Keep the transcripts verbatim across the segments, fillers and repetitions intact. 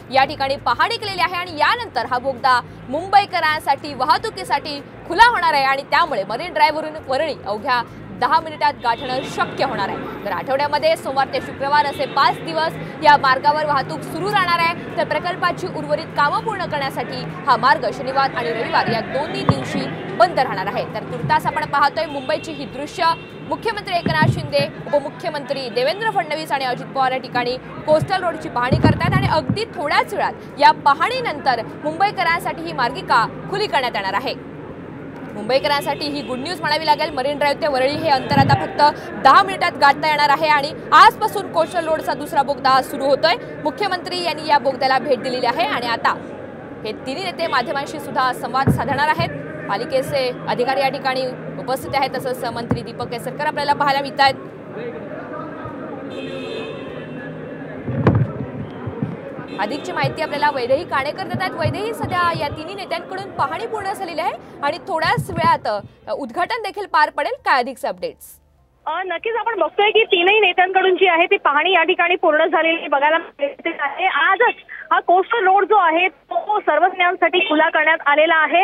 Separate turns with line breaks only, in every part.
या ठिकाणी पाहणी केलेली आहे आणि यानंतर हा बोगदा मुंबईकरांसाठी वाहतुकीसाठी खुला होणार आहे आणि त्यामुळे मरीन ड्राईव्हवरून वरळी अवघ्या दहा मिनिटात गाठणं शक्य होणार आहे। तर आठवड्यामध्ये सोमवार ते शुक्रवार असे पाच दिवस या मार्गावर वाहतूक सुरू राहणार आहे। तर प्रकल्पाची उर्वरित कामं पूर्ण करण्यासाठी हा मार्ग शनिवार आणि रविवार या दोन्ही दिवशी बंद राहणार आहे। तर तुर्तास आपण पाहतोय मुंबईची ही दृश्य। मुख्यमंत्री एकनाथ शिंदे, उपमुख्यमंत्री देवेंद्र फडणवीस आणि अजित पवार या ठिकाणी कोस्टल रोडची पाहणी करतात आणि अगदी थोड्याच वेळात या पाहणीनंतर मुंबईकरांसाठी ही मार्गिका खुली करण्यात येणार आहे। मुंबईकरांसाठी ही गुड न्यूज म्हणावी लागेल। मरीन ड्राईव्ह ते वरळी हे अंतर आता फक्त दहा मिनिटात गाठता येणार आहे आणि आजपासून कोस्टल रोडचा दुसरा बोगदा सुरू होतोय। मुख्यमंत्री यांनी या बोगद्याला भेट दिलेली आहे आणि आता हे तिन्ही नेते माध्यमांशी सुद्धा संवाद साधणार आहेत। पालिकेचे अधिकारी या ठिकाणी उपस्थित आहेत, तसंच मंत्री दीपक केसरकर आपल्याला पाहायला मिळत आहेत। अधिकची माहिती आपल्याला वैदेही काणेकर देत आहेत। वैदेही, सध्या या तिन्ही नेत्यांकडून पाहणी पूर्ण झालेली आहे आणि थोड्याच वेळात उद्घाटन देखील पार पडेल। काय अधिकचे अपडेट्स?
नक्कीच आपण बघतोय की तीनही नेत्यांकडून जी आहे ती पाहणी या ठिकाणी पूर्ण झालेली बघायला मिळते आहे। आजच हा कोस्टल रोड जो आहे तो सर्वसामान्यांसाठी खुला करण्यात आलेला आहे।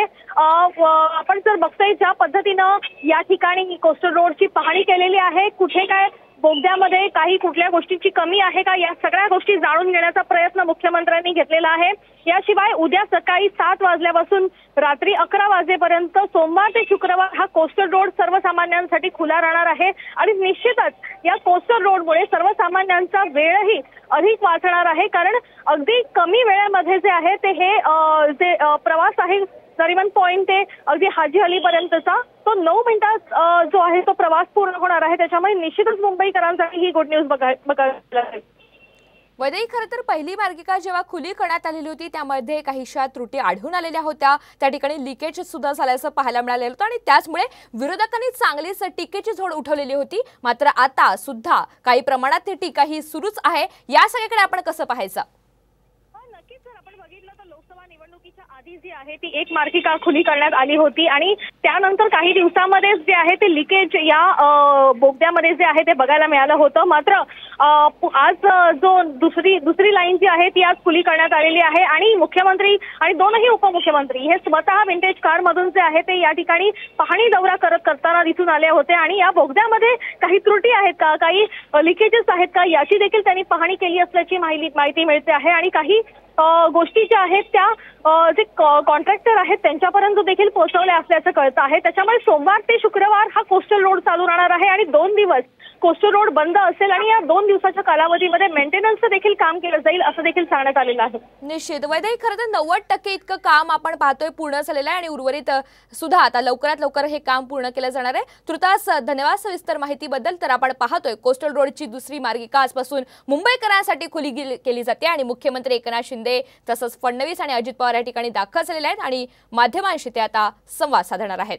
आपण जर बघतोय ज्या पद्धतीनं या ठिकाणी कोस्टल रोडची पाहणी केलेली आहे, कुठे काय बोगद्यामध्ये काही कुठल्या गोष्टींची कमी आहे का, या सगळ्या गोष्टी जाणून घेण्याचा प्रयत्न मुख्यमंत्र्यांनी घेतलेला आहे। याशिवाय उद्या सकाळी सात वाजल्यापासून रात्री अकरा वाजेपर्यंत सोमवार ते शुक्रवार हा कोस्टल रोड सर्वसामान्यांसाठी खुला राहणार आहे आणि निश्चितच या कोस्टल रोडमुळे सर्वसामान्यांचा वेळही अधिक वाचणार आहे, कारण अगदी कमी वेळेमध्ये जे आहे ते हे जे प्रवास आहे नरिमन पॉइंट ते अगदी हाजी अली पर्यंतचा तो नऊ मिनिटात जो आहे तो प्रवास पूर्ण होणार आहे। त्याच्यामुळे निश्चितच मुंबईकरांसाठी ही गुड न्यूज बघायला लागेल।
वैदेही, खरं तर पहिली मार्गिका जेव्हा खुली करण्यात आलेली होती त्यामध्ये काहीशा त्रुटी आढळून आलेल्या होत्या, त्या ठिकाणी लिकेज सुद्धा झाल्याचं पाहायला मिळालेलं होतं आणि त्याचमुळे विरोधकांनी चांगलीच टीकेची झोड उठवलेली होती। मात्र आता सुद्धा काही प्रमाणात ती टीका ही सुरूच आहे। या सगळ्याकडे आपण कसं पाहायचं?
नक्कीच जर आपण बघितलं तर लोकसभा निवडणुकीच्या आधी जी आहे ती एक मार्गिका खुली करण्यात आली होती आणि त्यानंतर काही दिवसांमध्ये जे आहे ते लिकेज या बोगद्यामध्ये जे आहे ते बघायला मिळालं होतं। मात्र आज जो दुसरी दुसरी लाईन जी आहे ती आज खुली करण्यात आलेली आहे आणि मुख्यमंत्री आणि दोनही उपमुख्यमंत्री हे स्वतः विंटेज कार मधून जे आहे ते या ठिकाणी पाहणी दौरा करत करताना दिसून आले होते आणि या बोगद्यामध्ये काही त्रुटी आहेत का, काही लिकेजेस आहेत का, याची देखील त्यांनी पाहणी केली असल्याची माहिती मिळते आहे आणि काही गोष्टी ज्या आहेत त्या जे कॉन्ट्रॅक्टर आहेत त्यांच्यापर्यंत देखील पोहोचवल्या असल्याचं कळतं आहे। त्याच्यामुळे सोमवार ते शुक्रवार हा कोस्टल रोड चालू राहणार आहे आणि दोन दिवस कोस्टल रोड बंद असेल आणि या दोन दिवसाच्या कालावधीमध्ये मेंटेनन्सचं देखील काम केलं जाईल असं देखील सांगण्यात आलेलं आहे।
निश्चित वैदेही, खरं तर नव्वद टक्के इतकं काम आपण पाहतोय पूर्ण झालेलं आहे आणि उर्वरित सुद्धा आता लवकरात लवकर हे काम पूर्ण केलं जाणार आहे। तुर्तास धन्यवाद सविस्तर माहितीबद्दल। तर आपण पाहतोय कोस्टल रोडची दुसरी मार्गिका आजपासून मुंबईकरांसाठी खुली केली जाते आणि मुख्यमंत्री एकनाथ शिंदे तसंच फडणवीस आणि अजित पवार या ठिकाणी दाखल झालेले आहेत आणि माध्यमांशी ते आता संवाद साधणार आहेत।